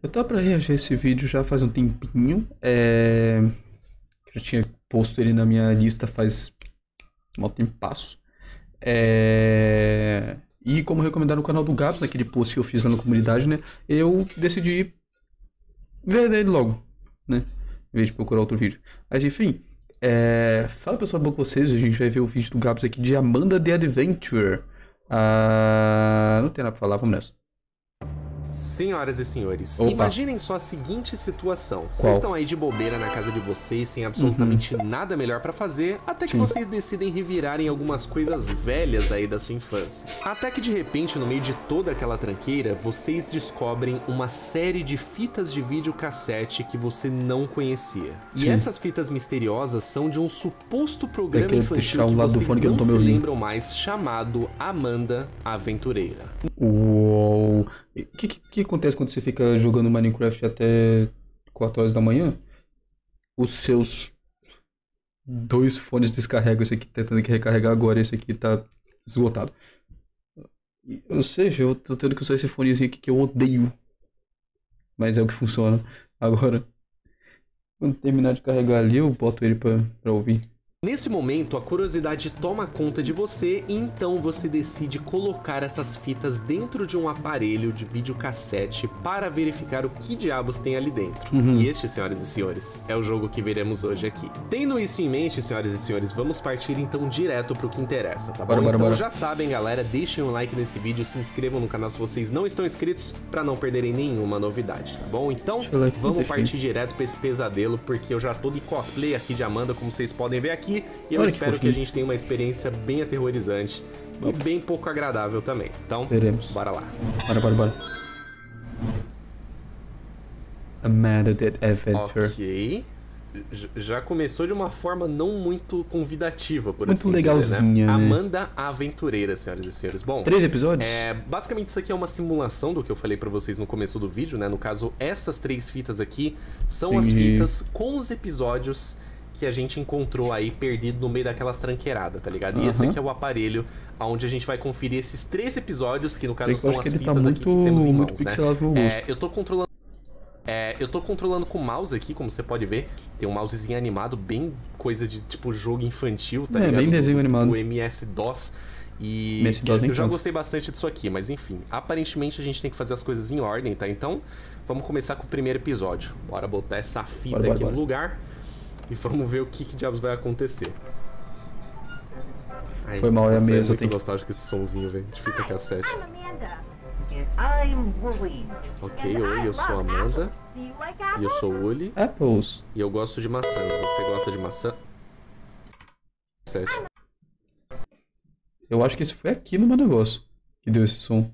Eu tava pra reagir a esse vídeo já faz um tempinho. Eu já tinha posto ele na minha lista faz um tempasso. E como recomendaram no canal do Gabs, naquele post que eu fiz lá na comunidade, né? Eu decidi ver ele logo, né? Em vez de procurar outro vídeo. Mas enfim, fala pessoal, bom com vocês. A gente vai ver o vídeo do Gabs aqui de Amanda the Adventurer. Não tem nada pra falar, vamos nessa. Senhoras e senhores, Opa. imaginem só a seguinte situação. Qual? Vocês estão aí de bobeira na casa de vocês, sem absolutamente nada melhor pra fazer, até que Sim. vocês decidem revirarem algumas coisas velhas aí da sua infância. Até que de repente, no meio de toda aquela tranqueira, vocês descobrem uma série de fitas de videocassete que você não conhecia. Sim. E essas fitas misteriosas são de um suposto programa que eu infantil deixar um que lado do vocês fone que eu não não tô se me ouvindo. lembram mais, chamado Amanda a Aventureira. Uou! O que acontece quando você fica jogando Minecraft até 4 horas da manhã? Os seus dois fones descarregam. Esse aqui tá tendo que recarregar agora, esse aqui tá esgotado. Ou seja, eu tô tendo que usar esse fonezinho aqui que eu odeio. Mas é o que funciona. Agora, quando terminar de carregar ali, eu boto ele pra ouvir. Nesse momento, a curiosidade toma conta de você e então você decide colocar essas fitas dentro de um aparelho de videocassete para verificar o que diabos tem ali dentro. E este, senhoras e senhores, é o jogo que veremos hoje aqui. Tendo isso em mente, senhoras e senhores, vamos partir então direto pro que interessa, tá bom? Então já sabem, galera, deixem um like nesse vídeo, se inscrevam no canal se vocês não estão inscritos para não perderem nenhuma novidade, tá bom? Então, vamos partir direto pra esse pesadelo, porque eu já tô de cosplay aqui de Amanda, como vocês podem ver aqui. E eu espero que a gente tenha uma experiência bem aterrorizante e bem pouco agradável também. Então, bora lá. Bora. Amanda the Adventure. Ok. Já começou de uma forma não muito convidativa, por assim Muito legalzinha, dizer, né? Amanda a Aventureira, senhoras e senhores. Bom, 3 episódios? basicamente isso aqui é uma simulação do que eu falei pra vocês no começo do vídeo, né? No caso, essas 3 fitas aqui são as fitas com os episódios que a gente encontrou aí perdido no meio daquelas tranqueiradas, tá ligado? E esse aqui é o aparelho onde a gente vai conferir esses 3 episódios, que no caso são as fitas aqui que temos em mãos, né? Eu tô controlando com o mouse aqui, como você pode ver. Tem um mousezinho animado, bem coisa de tipo jogo infantil, tá ligado? Bem desenho animado. O MS-DOS. E eu já gostei bastante disso aqui, mas enfim. Aparentemente a gente tem que fazer as coisas em ordem, tá? Então, vamos começar com o primeiro episódio. Bora botar essa fita aqui no lugar. E vamos ver o que diabos vai acontecer. Ai, foi mal, é a mesa. Eu tenho nostálgico esse sonzinho, velho, de fita cassete. Ok, oi, eu sou a Amanda. E eu sou o Uli. Apples. E eu gosto de maçãs. Você gosta de maçã? Eu acho que esse foi aqui no meu negócio que deu esse som.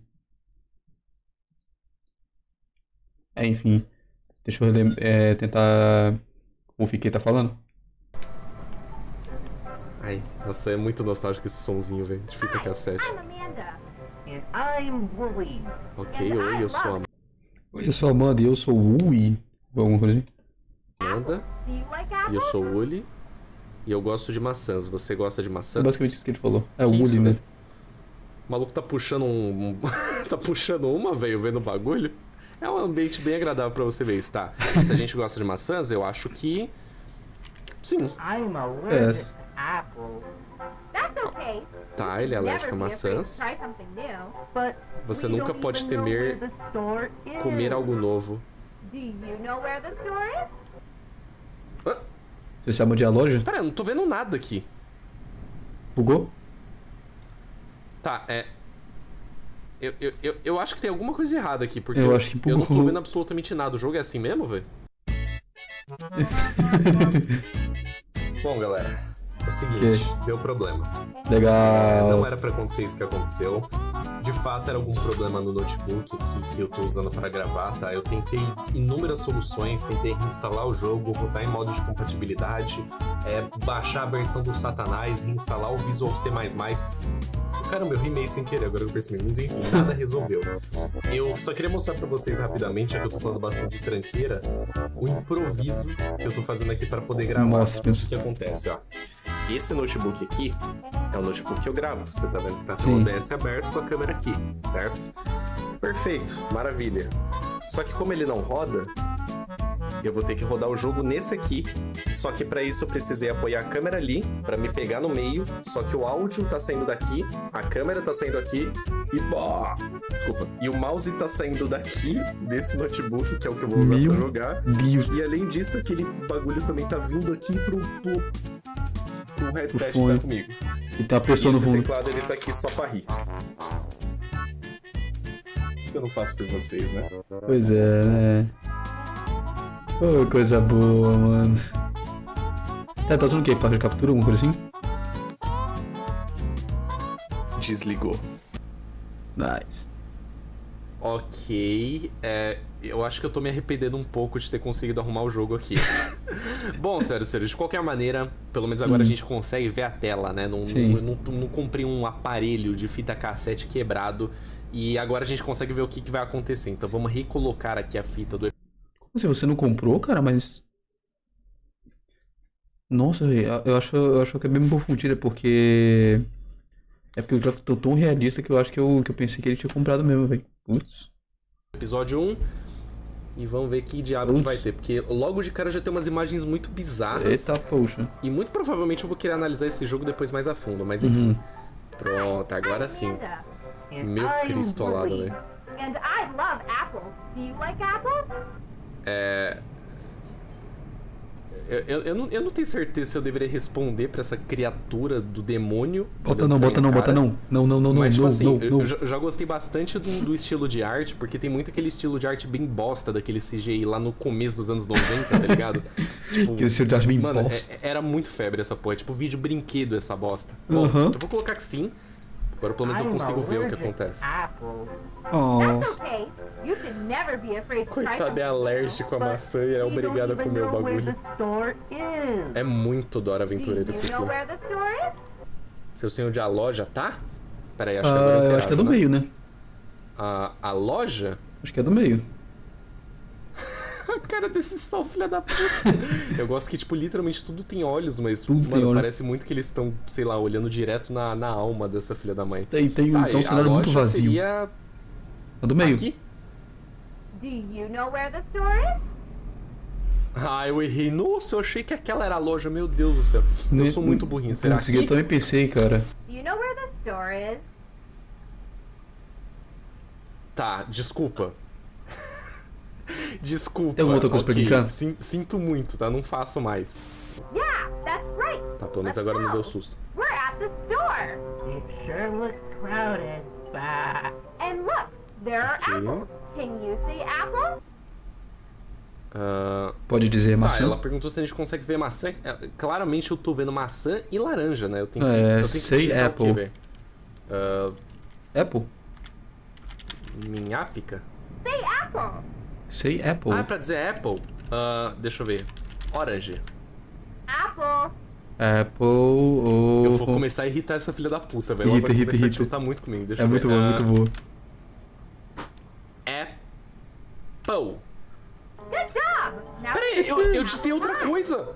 Enfim. Deixa eu tentar ouvir quem tá falando. Ai, nossa, é muito nostálgico esse sonzinho, velho, de fita cassete. Ok, oi, eu sou a Oi, eu sou a Amanda e eu sou o Uli. Alguma coisa assim? Amanda. E eu sou o Uli. E eu gosto de maçãs. Você gosta de maçã? É basicamente isso que ele falou. É o Uli, né? O maluco tá puxando tá puxando uma, velho, vendo o bagulho. É um ambiente bem agradável pra você ver isso, tá? Se a gente gosta de maçãs, eu acho que... sim. Tá, ele é alérgico a maçãs. Você nunca pode temer comer algo novo. Você sabe onde é a loja? Pera, eu não tô vendo nada aqui. Bugou? Tá, eu acho que tem alguma coisa errada aqui, porque eu acho que bugou. Eu não tô vendo absolutamente nada. O jogo é assim mesmo, velho? Bom, galera, é o seguinte, deu problema. Legal. Não era pra acontecer isso que aconteceu. De fato, era algum problema no notebook que eu tô usando para gravar, tá? Eu tentei inúmeras soluções, tentei reinstalar o jogo, botar em modo de compatibilidade, baixar a versão do Satanás, reinstalar o Visual C++. Caramba, eu rimei sem querer, agora eu percebi. Mas enfim, nada resolveu. Eu só queria mostrar pra vocês rapidamente, já que eu tô falando bastante de tranqueira, o improviso que eu tô fazendo aqui pra poder gravar. Nossa, o que acontece, ó. Esse notebook aqui é o notebook que eu gravo. Você tá vendo que tá com o OBS aberto com a câmera aqui, certo? Perfeito, maravilha. Só que como ele não roda, eu vou ter que rodar o jogo nesse aqui. Só que pra isso eu precisei apoiar a câmera ali, pra me pegar no meio. Só que o áudio tá saindo daqui, a câmera tá saindo aqui e... Desculpa. E o mouse tá saindo daqui, desse notebook, que é o que eu vou usar pra jogar. Deus. E além disso, aquele bagulho também tá vindo aqui pro headset que tá comigo. E tem uma pessoa no fundo. Esse teclado, ele tá aqui só pra rir. Eu não faço por vocês, né? Pois é, né? Oh, coisa boa, mano. Tá usando o quê? Placa de captura, alguma coisa assim? Desligou. Nice. Ok, eu acho que eu tô me arrependendo um pouco de ter conseguido arrumar o jogo aqui. Bom, senhoras e senhores, de qualquer maneira, pelo menos agora a gente consegue ver a tela, né? Não comprei um aparelho de fita cassete quebrado e agora a gente consegue ver o que vai acontecer. Então vamos recolocar aqui a fita do... Como assim, você não comprou, cara? Mas... Nossa, eu acho que é bem confundida, porque... É porque o gráfico tá tão realista que eu acho que eu pensei que ele tinha comprado mesmo, velho. Putz. Episódio 1. E vamos ver que diabo que vai ter. Porque logo de cara já tem umas imagens muito bizarras. Eita, poxa. E muito provavelmente eu vou querer analisar esse jogo depois mais a fundo. Mas enfim. Pronto, agora sim. Meu Cristo alado, velho. Eu não tenho certeza se eu deveria responder pra essa criatura do demônio. Bota não. Não. Mas, tipo assim, não. Eu já gostei bastante do estilo de arte, porque tem muito aquele estilo de arte bem bosta daquele CGI lá no começo dos anos 90, tá ligado? Tipo, aquele estilo de arte bem bosta. Era muito febre essa porra, tipo vídeo brinquedo essa bosta. Bom, eu vou colocar que sim. Agora pelo menos eu consigo ver o que acontece. Oh. Coitado, é alérgico à maçã e é obrigado a comer o bagulho. É muito Dora Aventureiro isso aqui. Seu senhor de a loja, tá? Pera aí, acho que agora eu acho que é do meio, né? A loja? Acho que é do meio. A cara desse sol, filha da puta. Eu gosto que, tipo, literalmente tudo tem olhos, mas, tudo mano, parece muito que eles estão, sei lá, olhando direto na alma dessa filha da mãe. Tem um cenário muito vazio. Seria... É do meio. Aqui? Eu errei. Nossa, eu achei que aquela era a loja, meu Deus do céu. Eu sou muito burrinho, será que... Eu também pensei, cara. Tá, desculpa. Desculpa. Tem alguma outra coisa pra clicar? Sinto muito, tá? Não faço mais. Tá, pelo menos agora não deu susto. Pode dizer maçã? Ela perguntou se a gente consegue ver maçã. Claramente eu tô vendo maçã e laranja, né? Eu tenho que say apple. Apple? Minhápica? Say apple. Pra dizer apple? Deixa eu ver. Orange. Apple. Eu vou começar a irritar essa filha da puta, velho. Ela vai começar a tiltar muito comigo. Deixa eu ver. Muito bom, muito bom. Apple. Peraí, eu digitei outra coisa.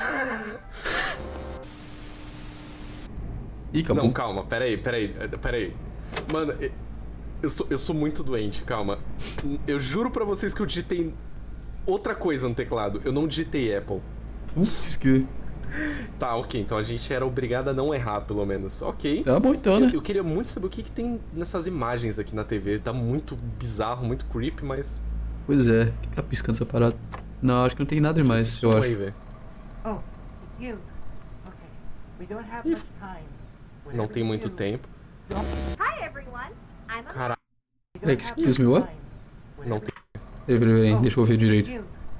Ih, acabou. Não, calma, peraí. Mano, eu sou muito doente, calma. Eu juro pra vocês que eu digitei outra coisa no teclado. Eu não digitei Apple. Putz, que... Tá, ok, então a gente era obrigado a não errar, pelo menos. Ok. Tá bom então, né? Eu queria muito saber o que tem nessas imagens aqui na TV. Tá muito bizarro, muito creepy, mas... Pois é, o que tá piscando essa parada? Não, acho que não tem nada demais, eu acho. Aí, não tem muito tempo. Caralho. Excuse me, what? Não tem. Peraí, deixa eu ver direito.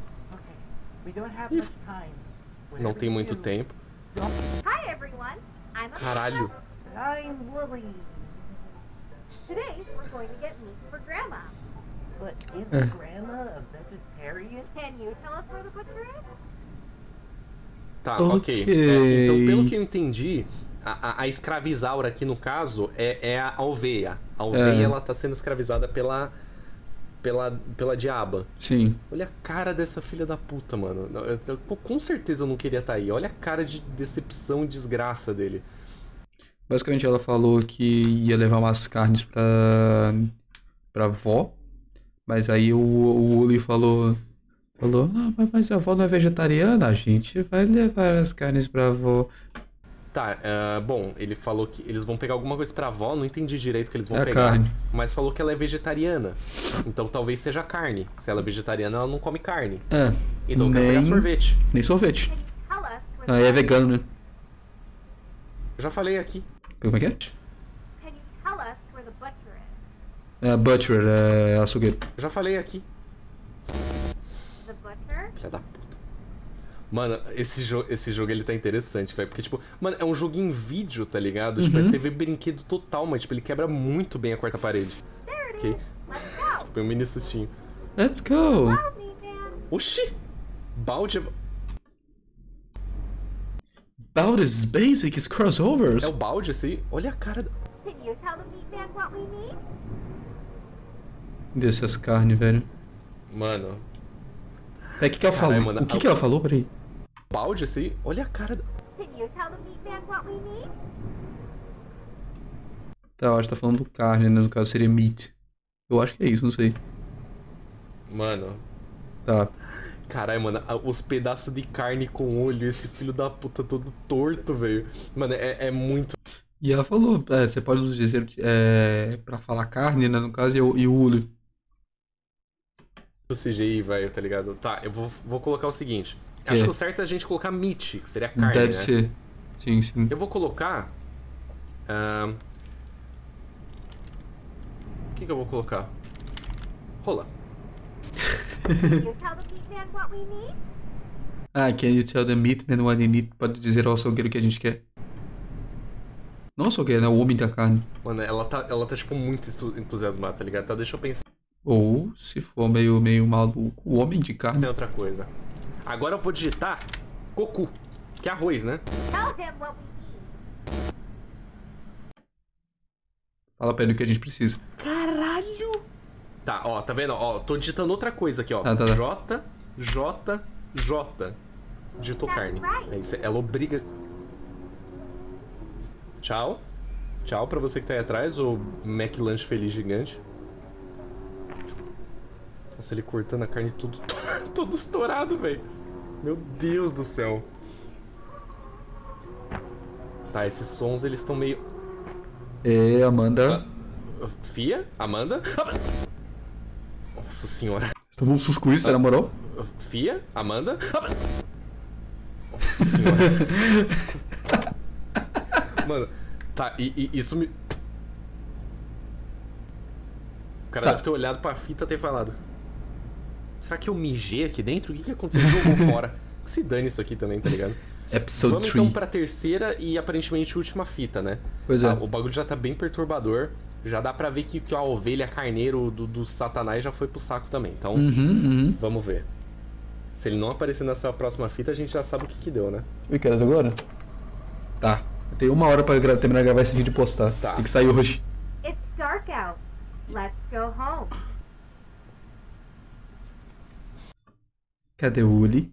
Não tem muito tempo. Caralho. Tá, ok. Então, pelo que eu entendi, a escravizaura aqui no caso é a alveia. A alveia ela tá sendo escravizada pela diaba. Sim. Olha a cara dessa filha da puta, mano. Com certeza eu não queria estar aí. Olha a cara de decepção e desgraça dele. Basicamente ela falou que ia levar umas carnes pra avó, Mas aí o Uli falou, ah, mas a avó não é vegetariana, a gente vai levar as carnes pra avó. Tá, bom, ele falou que eles vão pegar alguma coisa pra avó, não entendi direito o que eles vão É a pegar. carne. Mas falou que ela é vegetariana. Então talvez seja carne. Se ela é vegetariana, ela não come carne. É, Então eu quero pegar sorvete. nem sorvete. Tell us where Aí é vegano, né? Eu já falei aqui. Como é que é? Can you tell us where the butcher is? É butcher, é açougueiro. Eu já falei aqui. The butcher? Filha da puta. Mano, esse jogo ele tá interessante, velho. Porque, tipo, mano, é um jogo em vídeo, tá ligado? Tipo, é TV brinquedo total, mas, tipo, ele quebra muito bem a quarta parede. There it Ok? is. Let's go. Foi um mini sustinho. Let's go! Follow me, man. Oxi! Balde About as basic as crossovers. é o balde, assim? Olha a cara. Can you tell the meat man what we need? Dessas carnes, velho. Mano, É, o que ela falou? Caralho, mano, O que ela falou? Peraí. balde, assim? Olha a cara. Can you tell the meat man what we need? Tá, eu acho que tá falando carne, né? No caso seria meat. Eu acho que é isso, não sei. Mano. Tá. Caralho, mano, os pedaços de carne com olho, esse filho da puta todo torto, velho. Mano, é muito. E ela falou, você pode nos dizer pra falar carne, né? No caso, e o olho. CGI, velho, tá ligado? Tá, eu vou colocar o seguinte. Acho que o certo é a gente colocar meat, que seria carne, Deve né? ser. Sim, sim. Eu vou colocar. O que eu vou colocar? Rola. Can you tell the meat man what we need? Ah, can you tell the meatman what they need? Pode dizer ao açougueiro o que a gente quer. Não o açougueiro, né? O homem da carne. Mano, ela tá tipo, muito entusiasmada, tá ligado? Tá, deixa eu pensar Ou, se for meio maluco, o homem de carne. em outra coisa. Agora eu vou digitar Goku, que é arroz, né? Tell him what we need. Fala pra ele o que a gente precisa. Caralho! Tá, ó, tá vendo? Ó, tô digitando outra coisa aqui, ó. Tá. J. Digitou carne. Aí ela obriga. Tchau. Tchau pra você que tá aí atrás, o McLanche feliz gigante. Nossa, ele cortando a carne tudo, todo estourado, velho. Meu Deus do céu. Tá, esses sons, eles estão meio... Amanda. Fia? Amanda? Nossa senhora. Você tomou um susto com isso, na moral? Fia? Amanda? Nossa senhora. Mano, tá, e isso me... O cara deve ter olhado pra fita e ter falado: será que eu mijei aqui dentro? O que aconteceu? Jogou fora. Que se dane isso aqui também, tá ligado? Episode Vamos 3. então pra terceira e aparentemente última fita, né? Pois é. O bagulho já tá bem perturbador. Já dá pra ver que a ovelha carneiro do satanás já foi pro saco também. Então, vamos ver. Se ele não aparecer nessa próxima fita, a gente já sabe o que deu, né? E que horas agora? Tá. Eu tenho 1 hora pra terminar de gravar esse vídeo e postar. Tá. Tem que sair hoje. It's dark out. Let's go home. Cadê o Uli?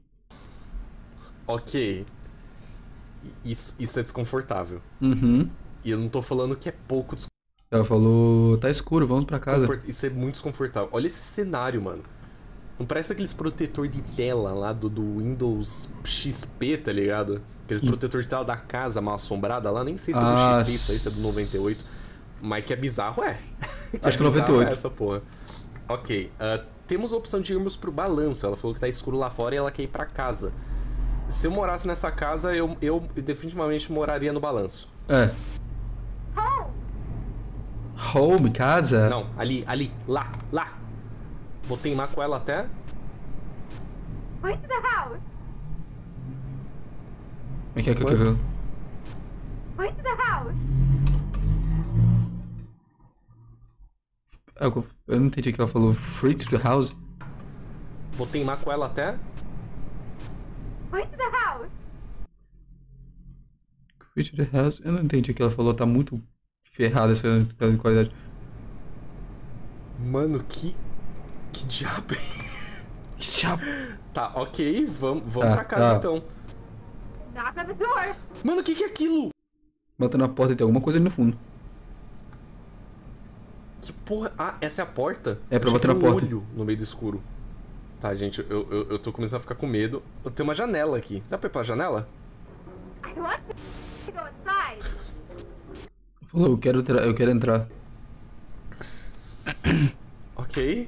Ok. Isso é desconfortável. Uhum. E eu não tô falando que é pouco Ela falou, tá escuro, vamos pra casa. Isso é muito desconfortável. Olha esse cenário, mano. Não parece aqueles protetor de tela lá do Windows XP, tá ligado? Aquele protetor de tela da casa mal assombrada lá. Nem sei se é do XP, isso aí, se é do 98. Mas que é bizarro, é. Acho que é 98. Essa porra. Ok. Temos a opção de irmos pro balanço. Ela falou que tá escuro lá fora e ela quer ir pra casa. Se eu morasse nessa casa, eu definitivamente moraria no balanço. É. Home. Home, casa? Não, ali, lá. Vou teimar com ela até... Point to the house. Como é que é? Point to the house. Eu não entendi o que ela falou. Free to the house? Vou teimar com ela até... Point to the house. Free to the house? Eu não entendi o que ela falou. Tá muito ferrada essa qualidade. Mano, que diabo. Que diabo. Tá, ok, vamos Tá, pra casa tá. então. Knock on the door. Mano, o que é aquilo? Bota na porta e tem alguma coisa ali no fundo. Que porra? Ah, essa é a porta? É pra Achei bater que na era um porta. olho no meio do escuro. Tá, gente, eu tô começando a ficar com medo. Eu tenho uma janela aqui. Dá pra ir pela janela? I want to go inside. Falou, eu quero entrar. Ok,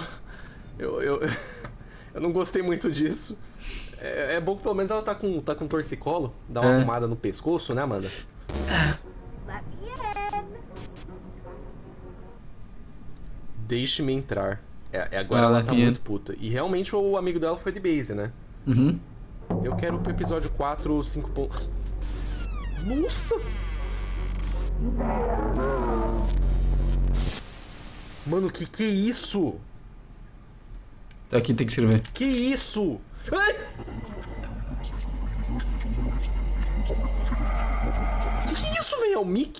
eu não gostei muito disso. É bom que pelo menos ela tá com torcicolo. Dá uma arrumada no pescoço, né, Amanda? Let me in. Deixe-me entrar. Agora ela tá muito puta. E realmente o amigo dela foi de base, né? Uhum. Eu quero pro episódio 4, 5 pontos. Nossa! Mano, que é isso? Aqui tem que escrever. Que isso? Ai! Que é isso, velho? É o Mickey?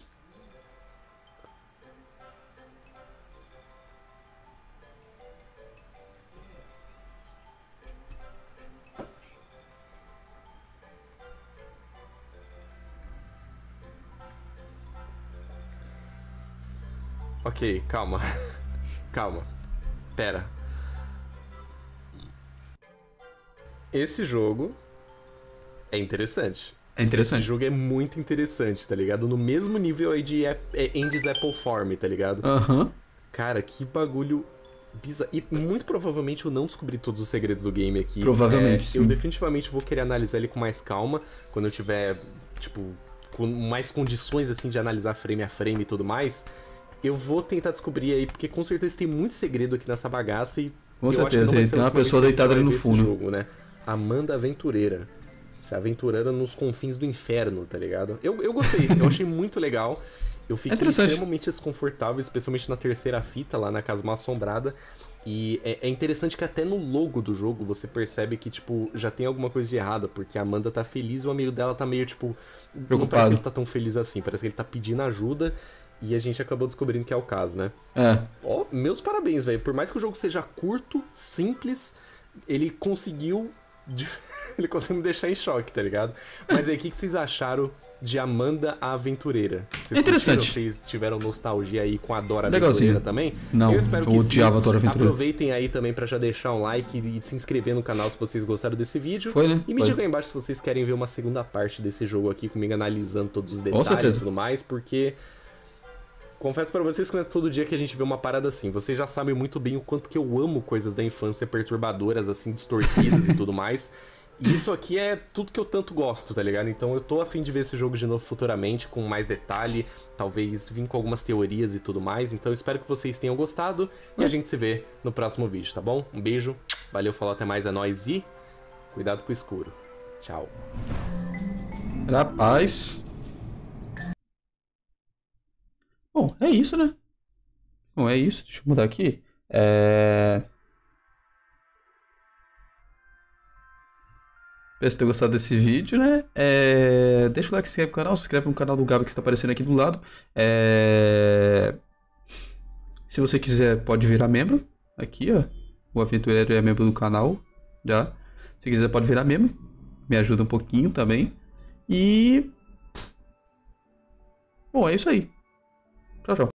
Ok, calma. Calma. Pera. Esse jogo é interessante. É interessante. Esse jogo é muito interessante, tá ligado? No mesmo nível aí de Andy's Apple Farm, tá ligado? Aham. Cara, que bagulho bizarro. E muito provavelmente eu não descobri todos os segredos do game aqui. Provavelmente, sim. Eu definitivamente vou querer analisar ele com mais calma. Quando eu tiver, tipo, com mais condições, assim, de analisar frame a frame e tudo mais. Eu vou tentar descobrir aí, porque com certeza tem muito segredo aqui nessa bagaça e... Com eu acho que não certeza, vai aí ser tem a uma última pessoa vez que a gente deitada ali vai no ver esse fundo. jogo, né? Amanda Aventureira. Se aventurando nos confins do inferno, tá ligado? Eu gostei, eu achei muito legal. Eu fiquei interessante. extremamente desconfortável, especialmente na terceira fita, lá na Casa Mal Assombrada. E é interessante que até no logo do jogo você percebe que, tipo, já tem alguma coisa de errada, porque a Amanda tá feliz e o amigo dela tá meio, tipo... Não parece Preocupado. que ele tá tão feliz assim, parece que ele tá pedindo ajuda e a gente acabou descobrindo que é o caso, né? É. Ó, meus parabéns, velho. Por mais que o jogo seja curto, simples, ele conseguiu... Ele conseguiu me deixar em choque, tá ligado? Mas aí, o que vocês acharam de Amanda a Aventureira? Vocês Interessante. curtiram? Vocês tiveram nostalgia aí com a Dora Legalzinho. Aventureira também? Não, eu espero eu que odiava sim. a Dora Aventureira. Aproveitem aí também pra já deixar um like e se inscrever no canal se vocês gostaram desse vídeo. Foi, né? E me Foi. digam aí embaixo se vocês querem ver uma segunda parte desse jogo aqui, comigo analisando todos os detalhes certeza. e tudo mais, porque... Confesso pra vocês que não é todo dia que a gente vê uma parada assim. Vocês já sabem muito bem o quanto que eu amo coisas da infância perturbadoras, assim, distorcidas e tudo mais. E isso aqui é tudo que eu tanto gosto, tá ligado? Então eu tô a fim de ver esse jogo de novo futuramente, com mais detalhe, talvez vir com algumas teorias e tudo mais. Então eu espero que vocês tenham gostado e a gente se vê no próximo vídeo, tá bom? Um beijo, valeu, falou, até mais, é nóis e cuidado com o escuro. Tchau. Rapaz. Bom, é isso, né? Bom, é isso. Deixa eu mudar aqui. Espero que ter gostado desse vídeo, né? Deixa o like, se inscreve no canal, se inscreve no canal do Gabi que está aparecendo aqui do lado. Se você quiser, pode virar membro. Aqui, ó. O Aventureiro é membro do canal. Já. Se quiser, pode virar membro. Me ajuda um pouquinho também. E... Bom, é isso aí. Tchau, tchau.